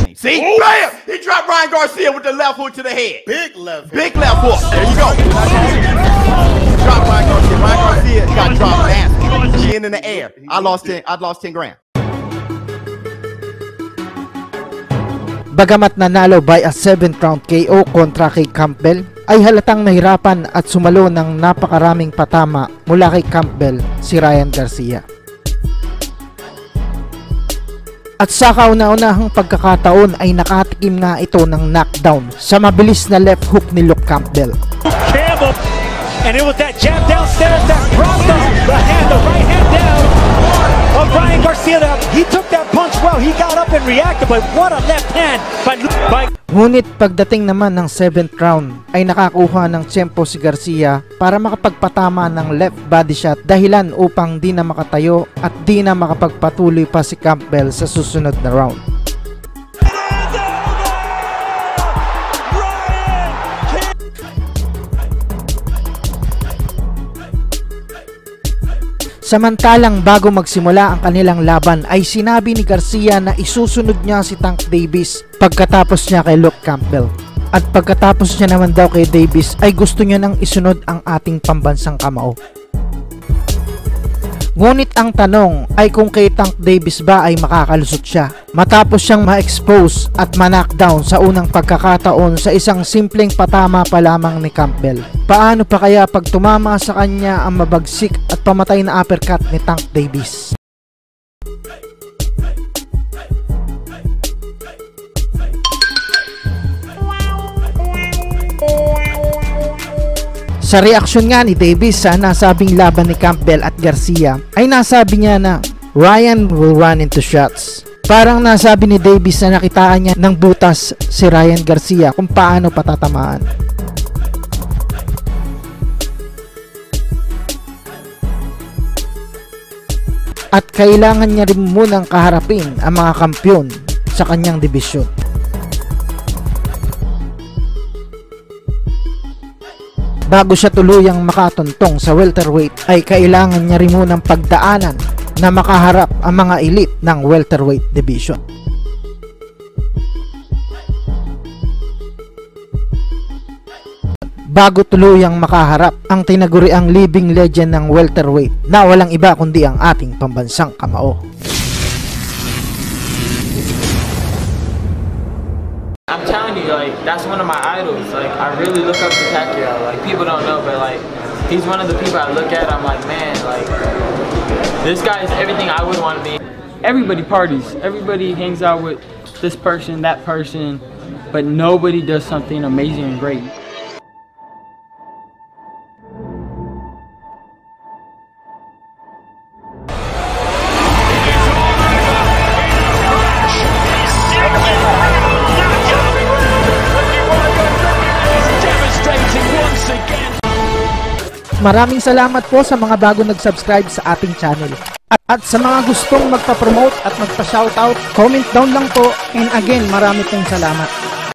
game. See? Oh. Bam! He dropped Ryan Garcia with the left hook to the head. Big left hook. Big left hook. There you go. Drop Ryan Garcia. Ryan Garcia got dropped nasty. Chin in the air. I lost 10 grand. Bagamat nanalo by a 7th round KO kontra kay Campbell, ay halatang nahirapan at sumalo ng napakaraming patama mula kay Campbell si Ryan Garcia. At sa kauna-unahang pagkakataon ay nakatikim nga ito ng knockdown sa mabilis na left hook ni Luke Campbell. Luke Campbell, and it was that jab downstairs that brought the right hand down of Ryan Garcia. He took that punch well, he got up and reacted, but what a left hand by Ngunit pagdating naman ng 7th round ay nakakuha ng tiyempo si Garcia para makapagpatama ng left body shot, dahilan upang di na makatayo at di na makapagpatuloy pa si Campbell sa susunod na round. Samantalang bago magsimula ang kanilang laban ay sinabi ni Garcia na isusunod niya si Tank Davis pagkatapos niya kay Luke Campbell. At pagkatapos niya naman daw kay Davis ay gusto niya nang isunod ang ating pambansang kamao. Ngunit ang tanong ay kung kay Tank Davis ba ay makakalusot siya matapos siyang ma-expose at ma-knockdown sa unang pagkakataon sa isang simpleng patama pa lamang ni Campbell. Paano pa kaya pag tumama sa kanya ang mabagsik at pamatay na uppercut ni Tank Davis? Sa reaksyon nga ni Davis sa nasabing laban ni Campbell at Garcia ay nasabi niya na Ryan will run into shots. Parang nasabi ni Davis na nakitaan niya ng butas si Ryan Garcia kung paano patatamaan. At kailangan niya rin munang kaharapin ang mga kampyon sa kanyang dibisyon. Bago siya tuluyang makatuntong sa welterweight ay kailangan niya rin munang pagdaanan na makaharap ang mga elite ng welterweight division. Bago tuluyang makaharap ang tinaguriang living legend ng welterweight na walang iba kundi ang ating pambansang kamao. I'm telling you, like, that's one of my idols. Like, I really look up to Pacquiao. Like, people don't know, but like, he's one of the people I look at. I'm like, man, like, this guy is everything I would want to be. Everybody parties. Everybody hangs out with this person, that person, but nobody does something amazing and great. Maraming salamat po sa mga bago nag-subscribe sa ating channel. At sa mga gustong magpa-promote at magpa-shoutout, comment down lang po. And again, marami pong salamat.